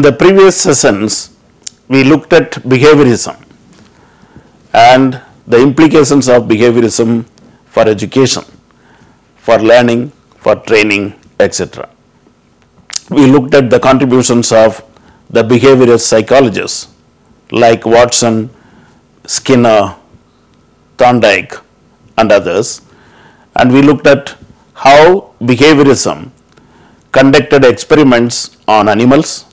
In the previous sessions, we looked at behaviorism and the implications of behaviorism for education, for learning, for training, etc. We looked at the contributions of the behaviorist psychologists like Watson, Skinner, Thorndike, and others, and we looked at how behaviorism conducted experiments on animals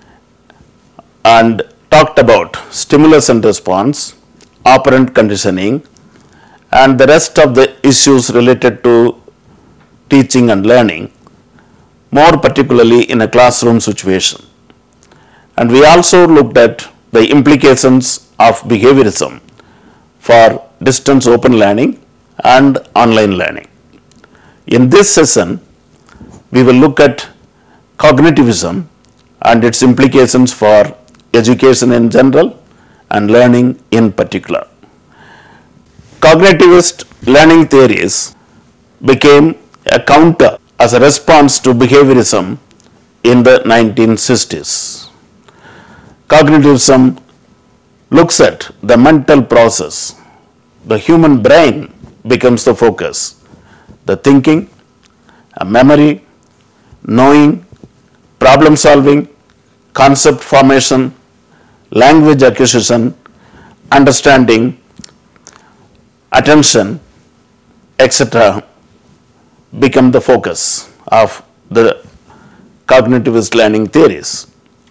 and talked about stimulus and response, operant conditioning, and the rest of the issues related to teaching and learning, more particularly in a classroom situation. And we also looked at the implications of behaviorism for distance open learning and online learning. In this session, we will look at cognitivism and its implications for education in general and learning in particular. Cognitivist learning theories became a counter as a response to behaviorism in the 1960s. Cognitivism looks at the mental process. The human brain becomes the focus. The thinking, memory, knowing, problem solving, concept formation, language acquisition, understanding, attention, etc. become the focus of the cognitivist learning theories.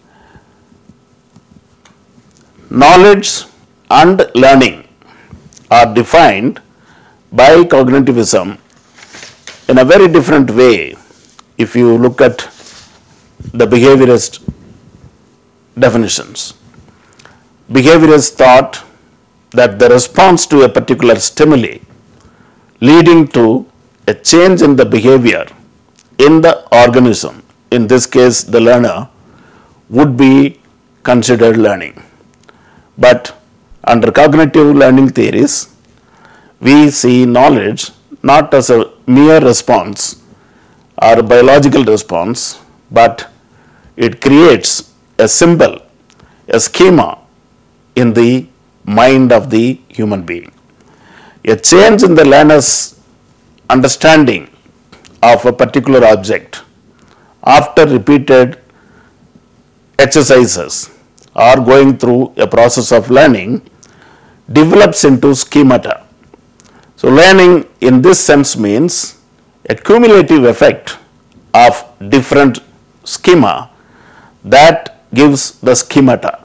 Knowledge and learning are defined by cognitivism in a very different way if you look at the behaviorist definitions. Behaviorists thought that the response to a particular stimuli leading to a change in the behavior in the organism, in this case the learner, would be considered learning. But under cognitive learning theories, we see knowledge not as a mere response or a biological response, but it creates a symbol, a schema in the mind of the human being. A change in the learner's understanding of a particular object after repeated exercises or going through a process of learning develops into schemata. So learning in this sense means a cumulative effect of different schema that gives the schemata,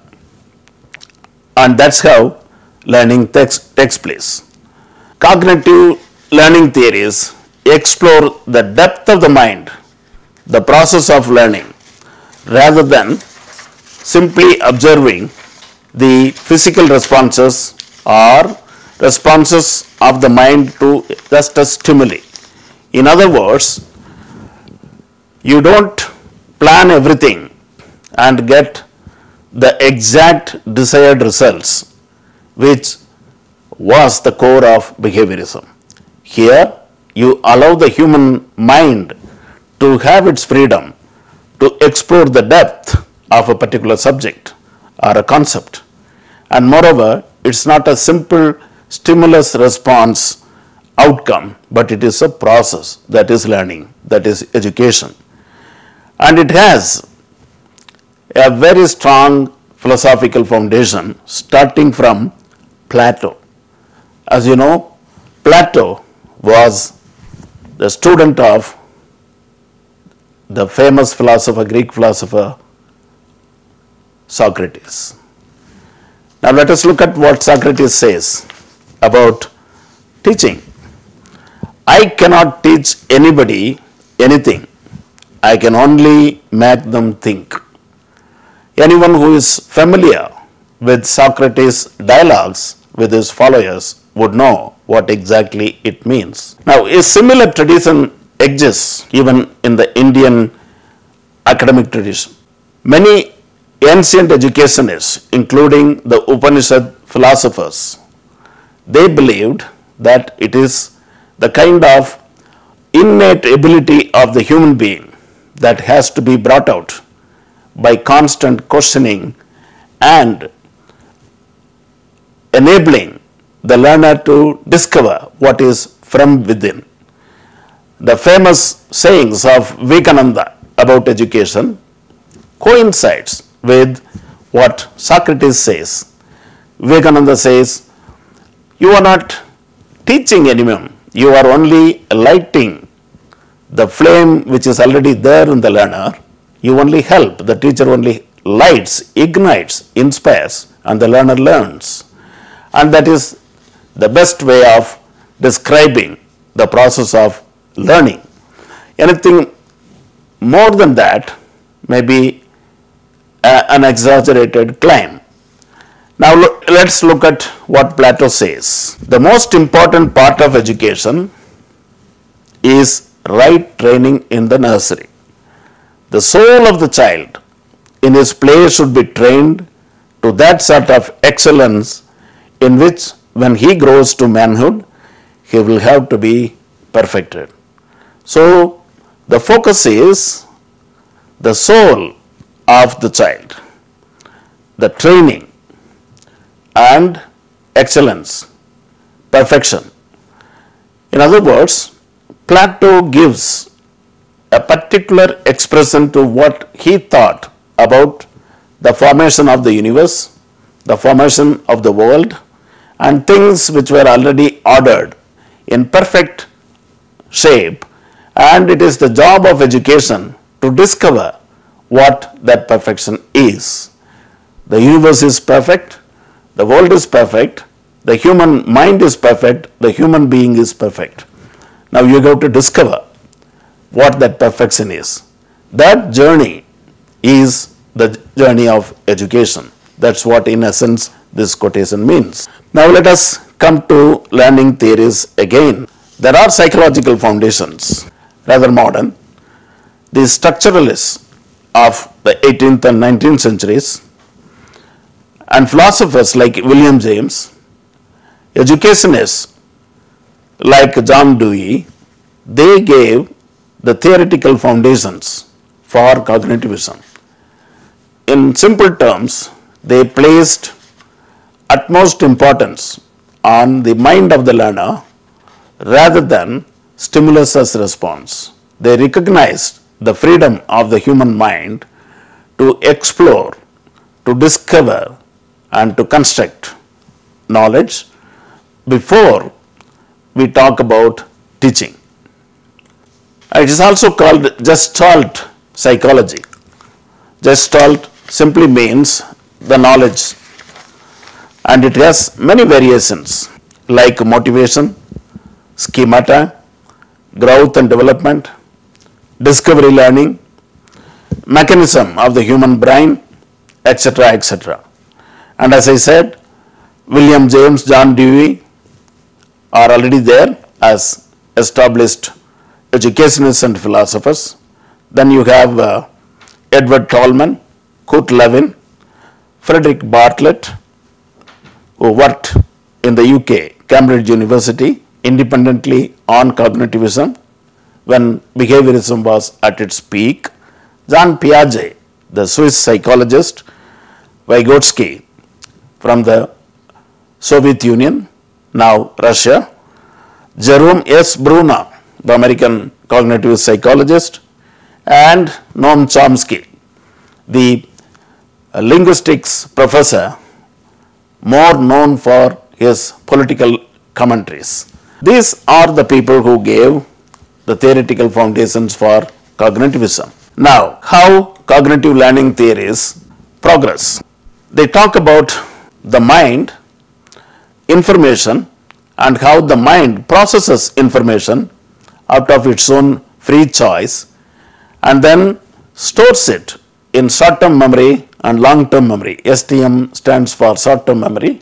and that's how learning takes place. Cognitive learning theories explore the depth of the mind, the process of learning, rather than simply observing the physical responses or responses of the mind to just a stimuli. In other words, you don't plan everything and get the exact desired results, which was the core of behaviorism. Here, you allow the human mind to have its freedom to explore the depth of a particular subject or a concept. And moreover, it's not a simple stimulus response outcome, but it is a process, that is learning, that is education. And it has a very strong philosophical foundation starting from Plato. As you know, Plato was the student of the famous philosopher, Greek philosopher Socrates. Now let us look at what Socrates says about teaching. I cannot teach anybody anything. I can only make them think. Anyone who is familiar with Socrates' dialogues with his followers would know what exactly it means. Now, a similar tradition exists even in the Indian academic tradition. Many ancient educationists, including the Upanishad philosophers, they believed that it is the kind of innate ability of the human being that has to be brought out by constant questioning and enabling the learner to discover what is from within. The famous sayings of Vivekananda about education coincides with what Socrates says. Vivekananda says, you are not teaching anyone, you are only lighting the flame which is already there in the learner. You only help, the teacher only lights, ignites, inspires, and the learner learns. And that is the best way of describing the process of learning. Anything more than that may be an exaggerated claim. Now let's look at what Plato says. The most important part of education is right training in the nursery. The soul of the child in his play should be trained to that sort of excellence in which when he grows to manhood, he will have to be perfected. So the focus is the soul of the child, the training and excellence, perfection. In other words, Plato gives a particular expression to what he thought about the formation of the universe, the formation of the world, and things which were already ordered in perfect shape, and it is the job of education to discover what that perfection is. The universe is perfect, the world is perfect, the human mind is perfect, the human being is perfect. Now you have to discover what that perfection is. That journey is the journey of education. That's what in essence this quotation means. Now let us come to learning theories again. There are psychological foundations, rather modern. The structuralists of the 18th and 19th centuries and philosophers like William James, educationists like John Dewey, they gave the theoretical foundations for cognitivism. In simple terms, they placed utmost importance on the mind of the learner rather than stimulus as response. They recognized the freedom of the human mind to explore, to discover, and to construct knowledge before we talk about teaching. It is also called Gestalt psychology. Gestalt simply means the knowledge, and it has many variations like motivation, schemata, growth and development, discovery learning, mechanism of the human brain, etc., etc. And as I said, William James, John Dewey are already there as established educationists and philosophers. Then you have Edward Tolman, Kurt Lewin, Frederick Bartlett, who worked in the UK, Cambridge University, independently on cognitivism when behaviorism was at its peak. Jean Piaget, the Swiss psychologist, Vygotsky from the Soviet Union, now Russia, Jerome S. Bruner, the American cognitive psychologist, and Noam Chomsky, the linguistics professor, more known for his political commentaries. These are the people who gave the theoretical foundations for cognitivism. Now, how cognitive learning theories progress? They talk about the mind, information, and how the mind processes information out of its own free choice and then stores it in short-term memory and long-term memory. STM stands for short-term memory,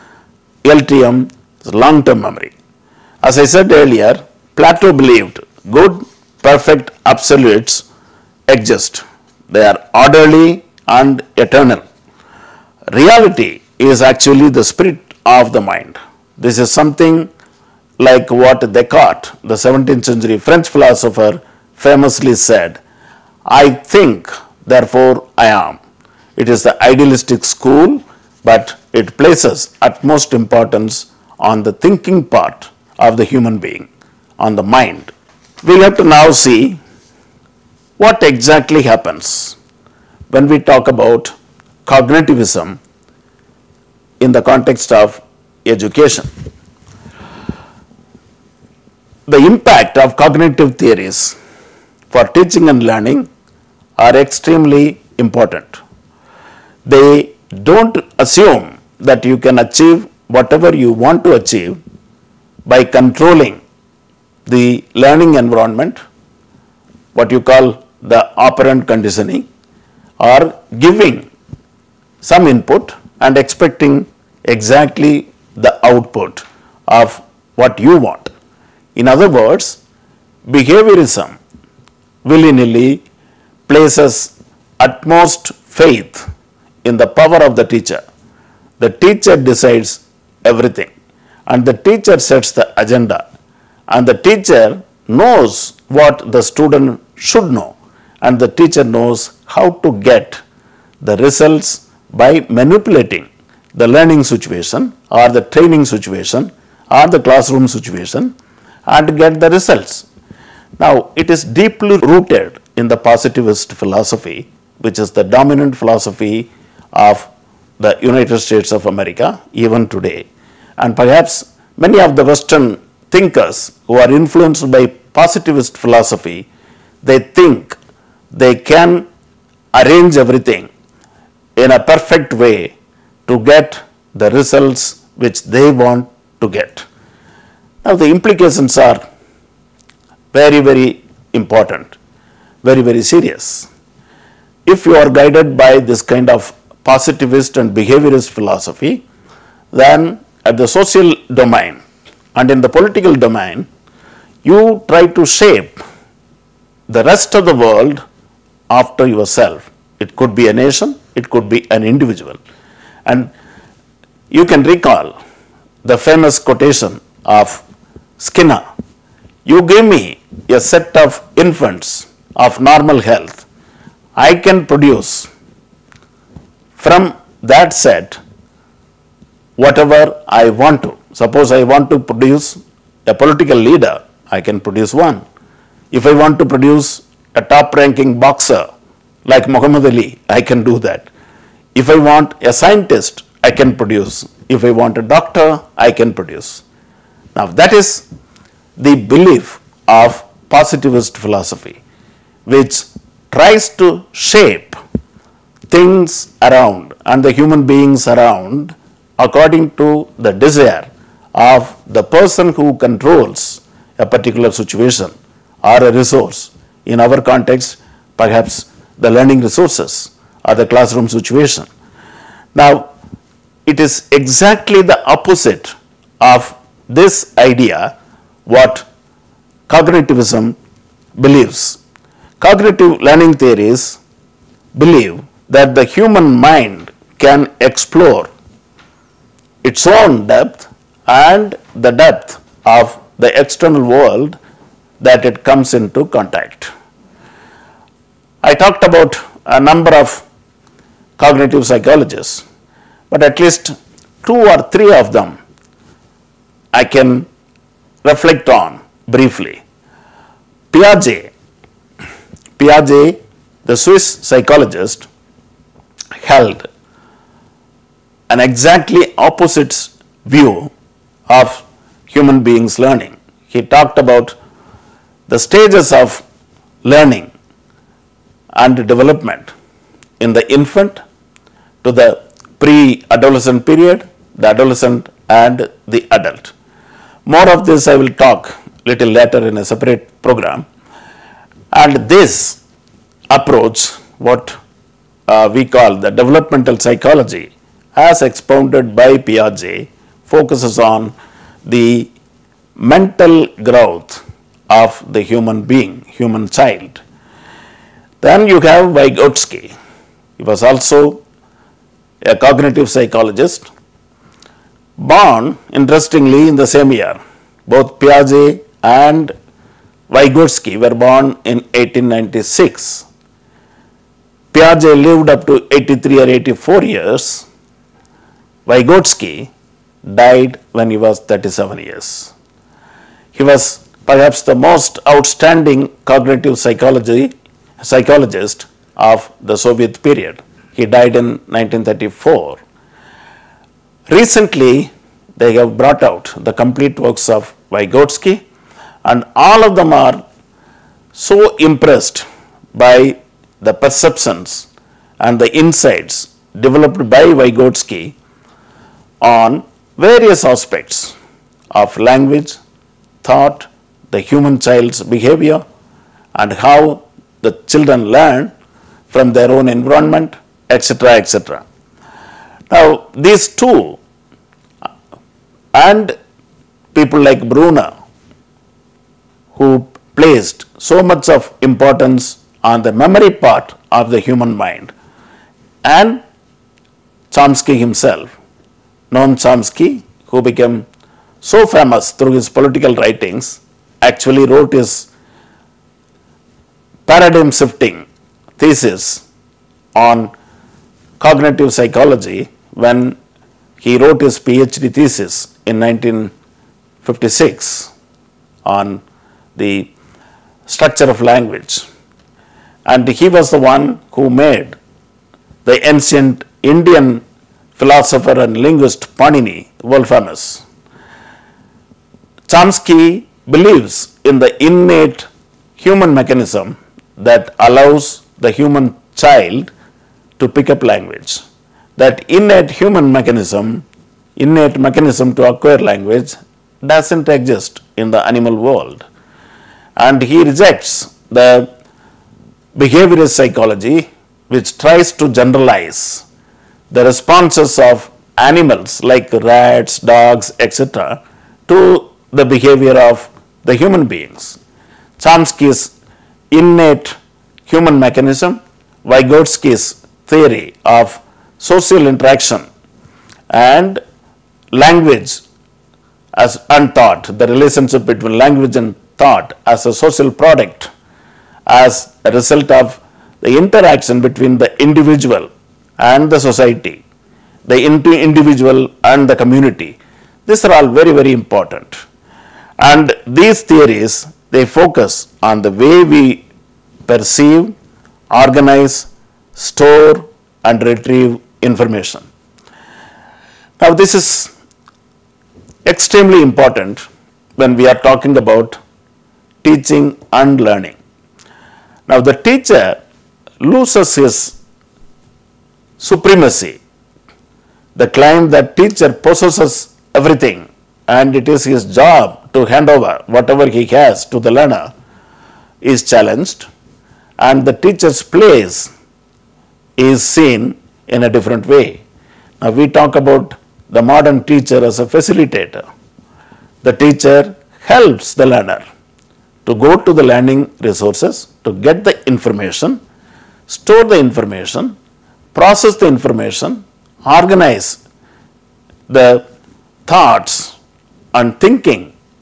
LTM is long-term memory. As I said earlier, Plato believed good, perfect absolutes exist. They are orderly and eternal. Reality is actually the spirit of the mind. This is something like what Descartes, the 17th century French philosopher, famously said, I think therefore I am. It is the idealistic school, but it places utmost importance on the thinking part of the human being, on the mind. We have to now see what exactly happens when we talk about cognitivism in the context of education. The impact of cognitive theories for teaching and learning are extremely important. They don't assume that you can achieve whatever you want to achieve by controlling the learning environment, what you call the operant conditioning, or giving some input and expecting exactly the output of what you want. In other words, behaviorism willy-nilly places utmost faith in the power of the teacher. The teacher decides everything, and the teacher sets the agenda, and the teacher knows what the student should know, and the teacher knows how to get the results by manipulating the learning situation or the training situation or the classroom situation and get the results. Now, it is deeply rooted in the positivist philosophy, which is the dominant philosophy of the United States of America even today. And perhaps many of the Western thinkers who are influenced by positivist philosophy, they think they can arrange everything in a perfect way to get the results which they want to get. Now, the implications are very, very important, very, very serious. If you are guided by this kind of positivist and behaviorist philosophy, then at the social domain and in the political domain, you try to shape the rest of the world after yourself. It could be a nation, it could be an individual. And you can recall the famous quotation of Skinner, "You give me a set of infants of normal health, I can produce from that set whatever I want to. Suppose I want to produce a political leader, I can produce one. If I want to produce a top-ranking boxer like Muhammad Ali, I can do that. If I want a scientist, I can produce. If I want a doctor, I can produce." Now, that is the belief of positivist philosophy, which tries to shape things around and the human beings around according to the desire of the person who controls a particular situation or a resource. In our context, perhaps the learning resources or the classroom situation. Now, it is exactly the opposite of this idea what cognitivism believes. Cognitive learning theories believe that the human mind can explore its own depth and the depth of the external world that it comes into contact. I talked about a number of cognitive psychologists, but at least 2 or 3 of them I can reflect on briefly. Piaget, the Swiss psychologist, held an exactly opposite view of human beings learning. He talked about the stages of learning and development in the infant to the pre-adolescent period, the adolescent and the adult. More of this I will talk little later in a separate program. And this approach, what we call the developmental psychology, as expounded by Piaget, focuses on the mental growth of the human being, human child. Then you have Vygotsky. He was also a cognitive psychologist, born interestingly in the same year. Both Piaget and Vygotsky were born in 1896. Piaget lived up to 83 or 84 years. Vygotsky died when he was 37 years. He was perhaps the most outstanding cognitive psychologist of the Soviet period. He died in 1934. Recently, they have brought out the complete works of Vygotsky, and all of them are so impressed by the perceptions and the insights developed by Vygotsky on various aspects of language, thought, the human child's behavior, and how the children learn from their own environment, etc., etc. Now, these two and people like Brunner, who placed so much of importance on the memory part of the human mind, and Chomsky himself, Noam Chomsky, who became so famous through his political writings, actually wrote his paradigm shifting thesis on cognitive psychology when he wrote his PhD thesis in 1956 on the structure of language. And he was the one who made the ancient Indian philosopher and linguist Panini world famous. Chomsky believes in the innate human mechanism that allows the human child to pick up language. That innate human mechanism, innate mechanism to acquire language doesn't exist in the animal world. And he rejects the behaviorist psychology, which tries to generalize the responses of animals like rats, dogs, etc., to the behavior of the human beings. Chomsky's innate human mechanism, Vygotsky's theory of social interaction, and language as and thought, the relationship between language and thought as a social product, as a result of the interaction between the individual and the society, the individual and the community. These are all very, very important. And these theories, they focus on the way we perceive, organize, store, and retrieve information. Now, this is extremely important when we are talking about teaching and learning. Now, the teacher loses his supremacy. The claim that teacher possesses everything and it is his job to hand over whatever he has to the learner is challenged, and the teacher's place is seen in a different way. Now, we talk about the modern teacher as a facilitator. The teacher helps the learner to go to the learning resources, to get the information, store the information, process the information, organize the thoughts and thinking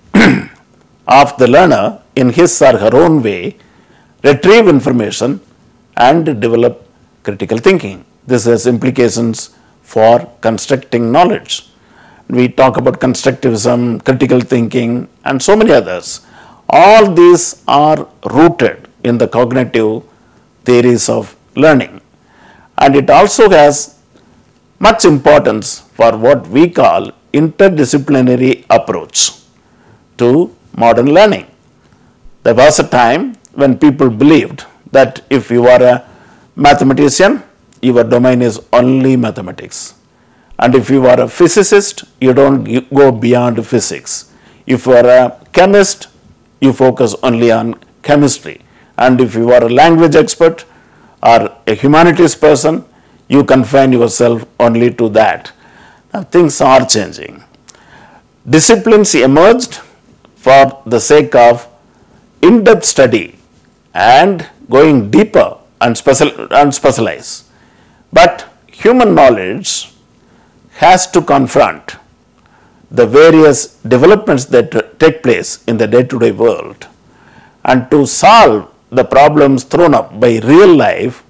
of the learner in his or her own way, retrieve information, and develop critical thinking. This has implications for constructing knowledge. We talk about Constructivism, critical thinking, and so many others. All these are rooted in the cognitive theories of learning, and it also has much importance for what we call interdisciplinary approach to modern learning. There was a time when people believed that if you are a mathematician, your domain is only mathematics, and if you are a physicist, you don't go beyond physics. If you are a chemist, you focus only on chemistry, and if you are a language expert or a humanities person, you confine yourself only to that. Now, things are changing. Disciplines emerged for the sake of in-depth study and going deeper and specialize. But human knowledge has to confront the various developments that take place in the day-to-day world, and to solve the problems thrown up by real life,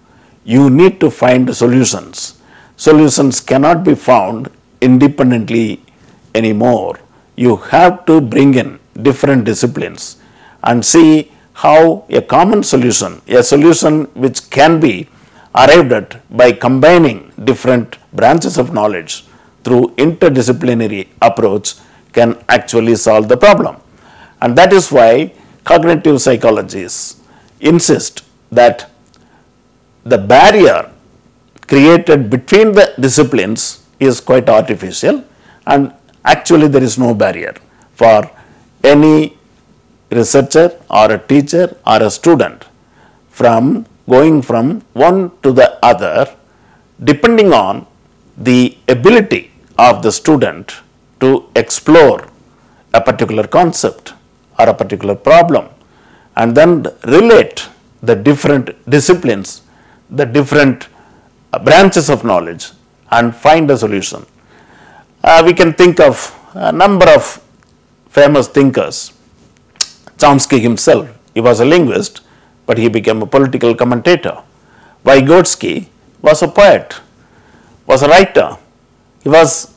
you need to find solutions. Solutions cannot be found independently anymore. You have to bring in different disciplines and see how a common solution, a solution which can be arrived at by combining different branches of knowledge through interdisciplinary approach, can actually solve the problem. And that is why cognitive psychologists insist that the barrier created between the disciplines is quite artificial, and actually there is no barrier for any researcher or a teacher or a student from going from one to the other, depending on the ability of the student to explore a particular concept or a particular problem, and then relate the different disciplines, the different branches of knowledge, and find a solution. We can think of a number of famous thinkers. Chomsky himself, he was a linguist, but he became a political commentator. Vygotsky was a poet, was a writer. He was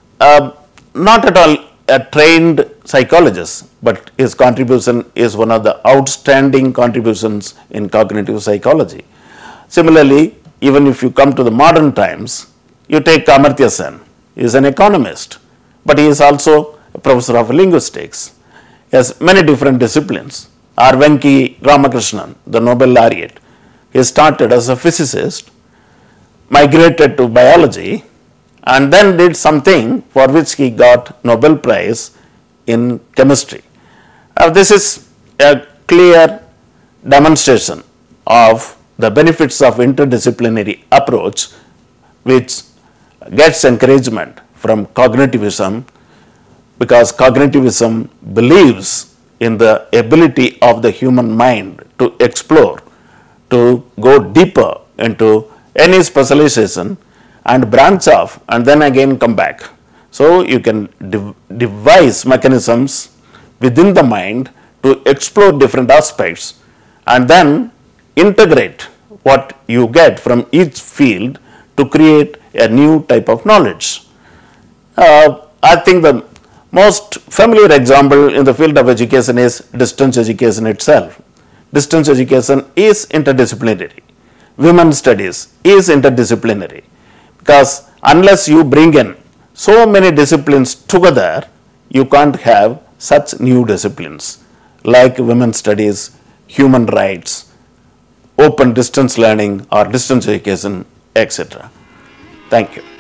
not at all a trained psychologist, but his contribution is one of the outstanding contributions in cognitive psychology. Similarly, even if you come to the modern times, you take Amartya Sen, he is an economist, but he is also a professor of linguistics. He has many different disciplines. Or Venki Ramakrishnan, the Nobel laureate, he started as a physicist, migrated to biology, and then did something for which he got Nobel Prize in chemistry. This is a clear demonstration of the benefits of interdisciplinary approach, which gets encouragement from cognitivism, because cognitivism believes in the ability of the human mind to explore, to go deeper into any specialization and branch off and then again come back. So, you can devise mechanisms within the mind to explore different aspects and then integrate what you get from each field to create a new type of knowledge. I think the most familiar example in the field of education is distance education itself. Distance education is interdisciplinary. Women's studies is interdisciplinary, because unless you bring in so many disciplines together, you can't have such new disciplines like women's studies, human rights, open distance learning or distance education, etc. Thank you.